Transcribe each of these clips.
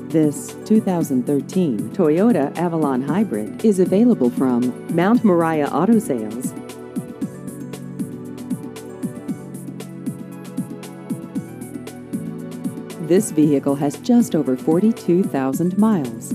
This 2013 Toyota Avalon Hybrid is available from Mount Moriah Auto Sales. This vehicle has just over 42,000 miles.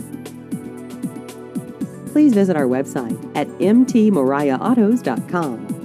Please visit our website at mtmoriahautos.com.